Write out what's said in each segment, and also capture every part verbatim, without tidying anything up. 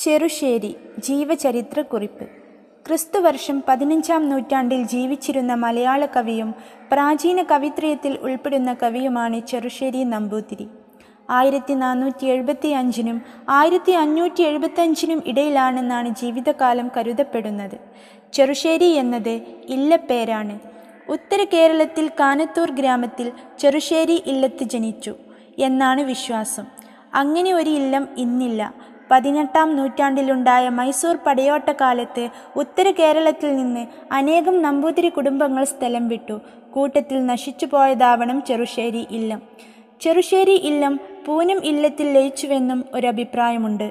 ചെറുശ്ശേരി ജീവചരിത്ര കുറിപ്പ്. ക്രിസ്തുവർഷം പതിനഞ്ചാം നൂറ്റാണ്ടിൽ ജീവിച്ചിരുന്ന മലയാള കവിയും പ്രാചീന കവിത്രയത്തിൽ ഉൾപ്പെടുന്ന കവിയുമാണ് ചെറുശ്ശേരി നമ്പൂതിരി. ആയിരത്തി നാനൂറ്റി എഴുപത്തി അഞ്ചിനും ആയിരത്തി അഞ്ഞൂറ്റി എഴുപത്തഞ്ചിനും ഇടയിലാണെന്നാണ് ജീവിതകാലം കരുതപ്പെടുന്നത്. ചെറുശ്ശേരി എന്നത് ഇല്ലപ്പേരാണ്. ഉത്തര കേരളത്തിൽ കാനത്തൂർ ഗ്രാമത്തിൽ ചെറുശ്ശേരി ഇല്ലത്ത് ജനിച്ചു എന്നാണ് വിശ്വാസം. അങ്ങനെ ഒരു ഇല്ലം ഇന്നില്ല. പതിനെട്ടാം നൂറ്റാണ്ടിലുണ്ടായ മൈസൂർ പടയോട്ടക്കാലത്ത് ഉത്തര കേരളത്തിൽ നിന്ന് അനേകം നമ്പൂതിരി കുടുംബങ്ങൾ സ്ഥലം വിട്ടു. കൂട്ടത്തിൽ നശിച്ചു പോയതാവണം ചെറുശ്ശേരി ഇല്ലം. ചെറുശ്ശേരി ഇല്ലം പൂനം ഇല്ലത്തിൽ ലയിച്ചുവെന്നും ഒരഭിപ്രായമുണ്ട്.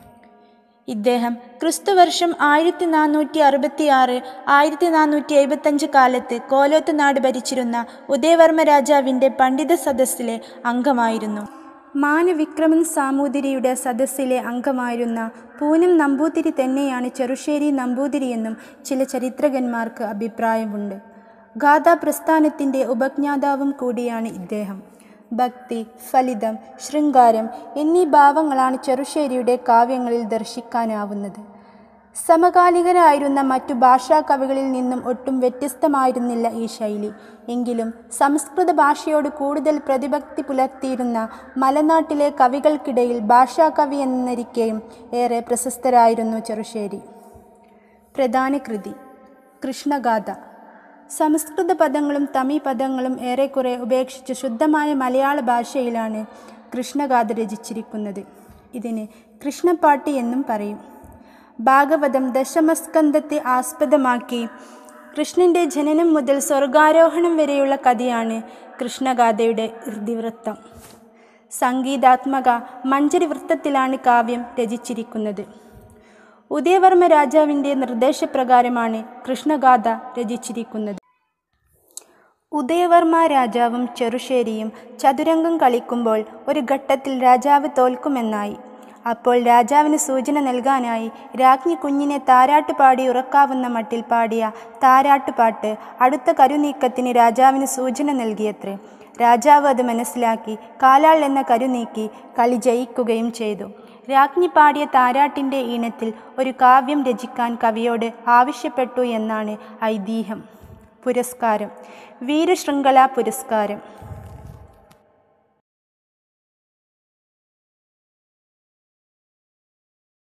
ഇദ്ദേഹം ക്രിസ്തുവർഷം ആയിരത്തി നാനൂറ്റി അറുപത്തി ആറ് ആയിരത്തി നാനൂറ്റി എഴുപത്തഞ്ച് കാലത്ത് കോലോത്ത് നാട് ഭരിച്ചിരുന്ന ഉദയവർമ്മ രാജാവിൻ്റെ പണ്ഡിത സദസ്സിലെ അംഗമായിരുന്നു. മാനവിക്രമൻ സാമൂതിരിയുടെ സദസ്സിലെ അംഗമായിരുന്ന പൂനം നമ്പൂതിരി തന്നെയാണ് ചെറുശ്ശേരി നമ്പൂതിരിയെന്നും ചില ചരിത്രകാരന്മാർക്ക് അഭിപ്രായമുണ്ട്. ഗാഥാ പ്രസ്ഥാനത്തിൻ്റെ ഉപജ്ഞാതാവും കൂടിയാണ് ഇദ്ദേഹം. ഭക്തി, ഫലിതം, ശൃംഗാരം എന്നീ ഭാവങ്ങളാണ് ചെറുശ്ശേരിയുടെ കാവ്യങ്ങളിൽ ദർശിക്കാനാവുന്നത്. സമകാലികരായിരുന്ന മറ്റു ഭാഷാ കവികളിൽ നിന്നും ഒട്ടും വ്യത്യസ്തമായിരുന്നില്ല ഈ ശൈലി. എങ്കിലും സംസ്കൃത ഭാഷയോട് കൂടുതൽ പ്രതിപക്തി പുലർത്തിയിരുന്ന മലനാട്ടിലെ കവികൾക്കിടയിൽ ഭാഷാകവി എന്നിരിക്കെയും ഏറെ പ്രശസ്തരായിരുന്നു ചെറുശ്ശേരി. പ്രധാന കൃതി കൃഷ്ണഗാഥ. സംസ്കൃത പദങ്ങളും തമിഴ് പദങ്ങളും ഏറെക്കുറെ ഉപേക്ഷിച്ച് ശുദ്ധമായ മലയാള ഭാഷയിലാണ് കൃഷ്ണഗാഥ രചിച്ചിരിക്കുന്നത്. ഇതിന് കൃഷ്ണപ്പാട്ട് എന്നും പറയും. ഭാഗവതം ദശമസ്കന്ധത്തെ ആസ്പദമാക്കി കൃഷ്ണൻ്റെ ജനനം മുതൽ സ്വർഗാരോഹണം വരെയുള്ള കഥയാണ് കൃഷ്ണഗാഥയുടെ ഇതിവൃത്തം. സംഗീതാത്മക മഞ്ചരി വൃത്തത്തിലാണ് കാവ്യം രചിച്ചിരിക്കുന്നത്. ഉദയവർമ്മ രാജാവിൻ്റെ നിർദ്ദേശപ്രകാരമാണ് കൃഷ്ണഗാഥ രചിച്ചിരിക്കുന്നത്. ഉദയവർമ്മ രാജാവും ചെറുശ്ശേരിയും ചതുരംഗം കളിക്കുമ്പോൾ ഒരു ഘട്ടത്തിൽ രാജാവ് തോൽക്കുമെന്നായി. അപ്പോൾ രാജാവിന് സൂചന നൽകാനായി രാജ്ഞി കുഞ്ഞിനെ താരാട്ട് പാടി ഉറക്കാവുന്ന മട്ടിൽ പാടിയ താരാട്ടുപാട്ട് അടുത്ത കരുനീക്കത്തിന് രാജാവിന് സൂചന നൽകിയത്രേ. രാജാവ് അത് മനസ്സിലാക്കി കാലാൾ എന്ന കരുനീക്കി കളി ജയിക്കുകയും ചെയ്തു. രാജ്ഞി പാടിയ താരാട്ടിൻ്റെ ഈണത്തിൽ ഒരു കാവ്യം രചിക്കാൻ കവിയോട് ആവശ്യപ്പെട്ടു എന്നാണ് ഐതിഹ്യം. പുരസ്കാരം വീരശൃംഖല പുരസ്കാരം.